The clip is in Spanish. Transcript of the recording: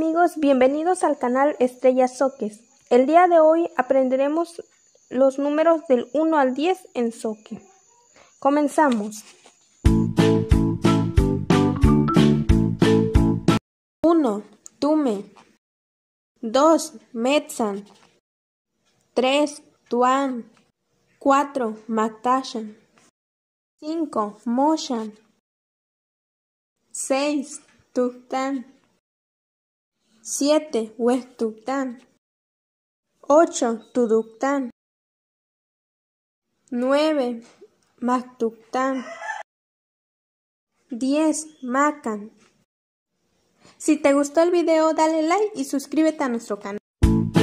amigos, bienvenidos al canal Estrella Zoques. El día de hoy aprenderemos los números del 1 al 10 en zoque. Comenzamos. 1. Tume. 2. Metzan. 3. Tuan. 4. Maktashan. 5. Moshan. 6. Tuktan. 7. Huestuktan. 8. Tuduktan. 9. Maktuktan. 10. Makan. Si te gustó el video, dale like y suscríbete a nuestro canal.